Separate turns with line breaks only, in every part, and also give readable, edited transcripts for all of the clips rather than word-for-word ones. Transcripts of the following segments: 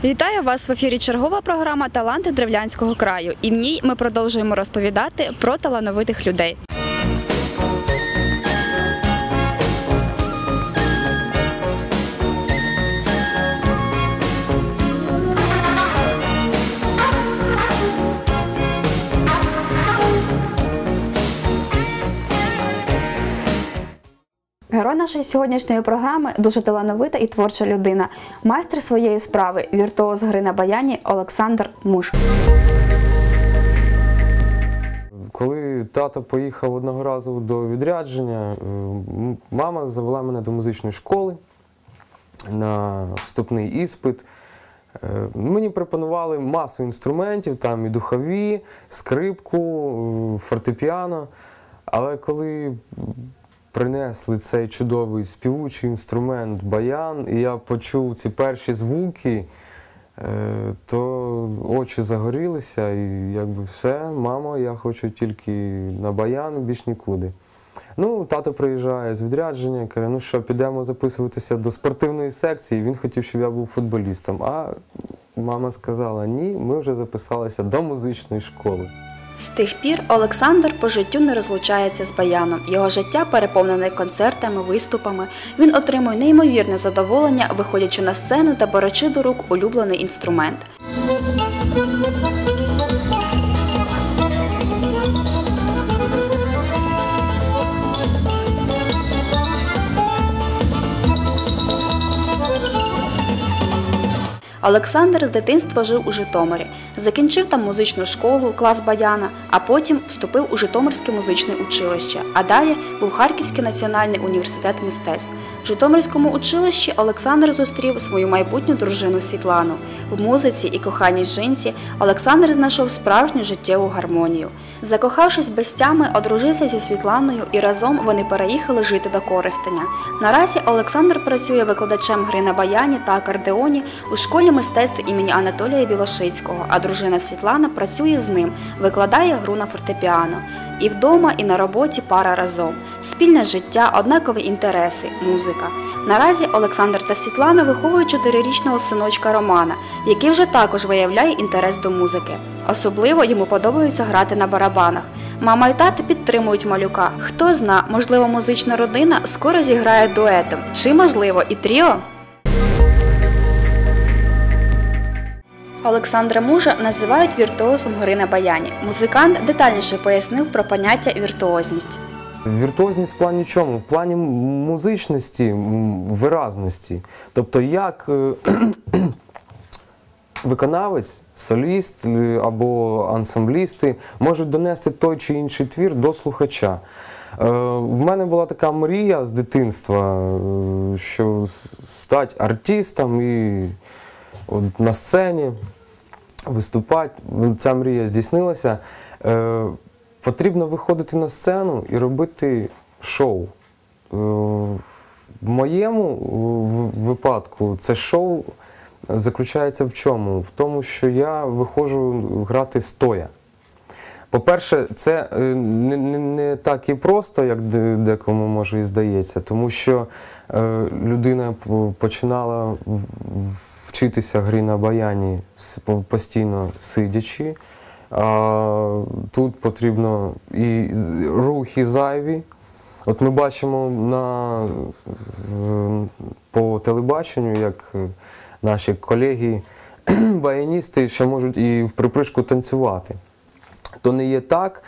Вітаю вас в ефірі чергова програма «Таланти Древлянського краю». І в ній ми продовжуємо розповідати про талановитих людей. Герой нашої сьогоднішньої програми – дуже талановита і творча людина. Майстер своєї справи, віртуоз гри на баяні Олександр Муж.
Коли тато поїхав одного разу до відрядження, мама завела мене до музичної школи на вступний іспит. Мені пропонували масу інструментів, там і духові, скрипку, фортепіано. Але коли принесли цей чудовий співучий інструмент баян, і я почув ці перші звуки, то очі загорілися, і якби все, мамо, я хочу тільки на баян, більш нікуди. Ну, тато приїжджає з відрядження, каже, ну що, підемо записуватися до спортивної секції, він хотів, щоб я був футболістом. А мама сказала, ні, ми вже записалися до музичної школи.
З тих пір Олександр по життю не розлучається з баяном. Його життя переповнене концертами, виступами. Він отримує неймовірне задоволення, виходячи на сцену та беручи до рук улюблений інструмент. Олександр з дитинства жив у Житомирі. Закінчив там музичну школу, клас баяна, а потім вступив у Житомирське музичне училище, а далі був Харківський національний університет мистецтв. В Житомирському училищі Олександр зустрів свою майбутню дружину Світлану. В музиці і коханій жінці Олександр знайшов справжню життєву гармонію. Закохавшись без тями, одружився зі Світланою і разом вони переїхали жити до Коростеня. Наразі Олександр працює викладачем гри на баяні та акордеоні у школі мистецтв імені Анатолія Білошицького, а дружина Світлана працює з ним, викладає гру на фортепіано. І вдома, і на роботі пара разом. Спільне життя, однакові інтереси, музика. Наразі Олександр та Світлана виховують 4-річного синочка Романа, який вже також виявляє інтерес до музики. Особливо йому подобається грати на барабанах. Мама і тато підтримують малюка. Хто зна, можливо, музична родина скоро зіграє дуетом. Чи, можливо, і тріо? Олександра Мужа називають віртуозом гри на баяні. Музикант детальніше пояснив про поняття віртуозність.
Віртуозність в плані чому? В плані музичності, виразності. Тобто, як виконавець, соліст або ансамблісти можуть донести той чи інший твір до слухача. В мене була така мрія з дитинства, що стати артистом і от на сцені виступати. Ця мрія здійснилася. Потрібно виходити на сцену і робити шоу. В моєму випадку це шоу заключається в чому? В тому, що я виходжу грати стоя. По-перше, це не так і просто, як декому може і здається, тому що людина починала вчитися грі на баяні постійно сидячи. Тут потрібно і рухи зайві. От ми бачимо по телебаченню, як наші колеги-баяністи ще можуть і в припришку танцювати. То не є так.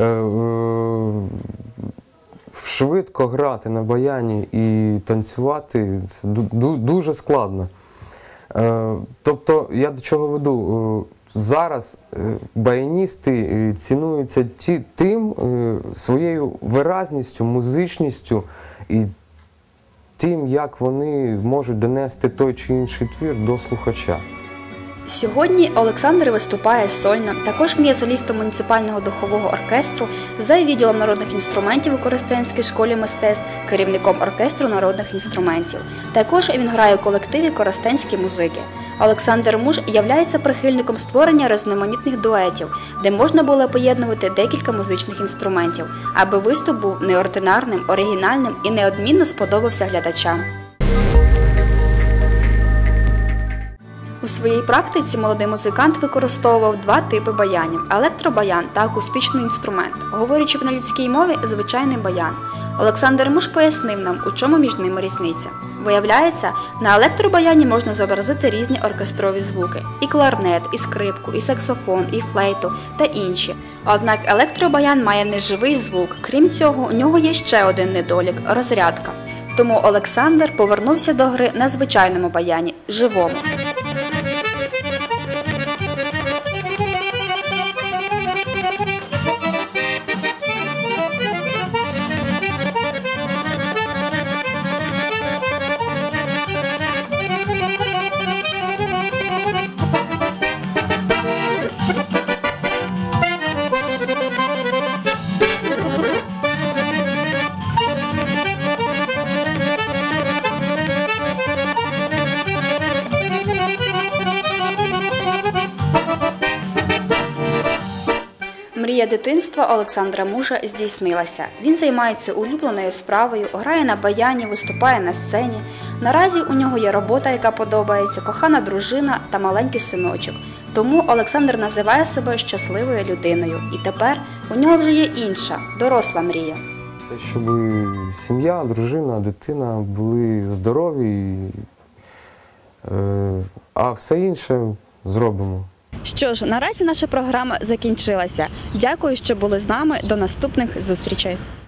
Швидко грати на баяні і танцювати – це дуже складно. Тобто, я до чого веду? Зараз баяністи цінуються тим своєю виразністю, музичністю і тим, як вони можуть донести той чи інший твір до слухача.
Сьогодні Олександр виступає сольно. Також він є солістом муніципального духового оркестру, за відділом народних інструментів у Коростенській школі мистецтв, керівником оркестру народних інструментів. Також він грає у колективі «Коростенські музики». Олександр Муж являється прихильником створення різноманітних дуетів, де можна було поєднувати декілька музичних інструментів, аби виступ був неординарним, оригінальним і неодмінно сподобався глядачам. У своїй практиці молодий музикант використовував два типи баянів – електробаян та акустичний інструмент. Говорячи на людській мові – звичайний баян. Олександр Муш пояснив нам, у чому між ними різниця. Виявляється, на електробаяні можна зобразити різні оркестрові звуки – і кларнет, і скрипку, і саксофон, і флейту та інші. Однак електробаян має неживий звук. Крім цього, у нього є ще один недолік – розрядка. Тому Олександр повернувся до гри на звичайному баяні – живому. Мрія дитинства Олександра Мужа здійснилася. Він займається улюбленою справою, грає на баяні, виступає на сцені. Наразі у нього є робота, яка подобається, кохана дружина та маленький синочок. Тому Олександр називає себе щасливою людиною. І тепер у нього вже є інша, доросла мрія.
Те, щоб сім'я, дружина, дитина були здорові, а все інше зробимо.
Що ж, наразі наша програма закінчилася. Дякую, що були з нами. До наступних зустрічей.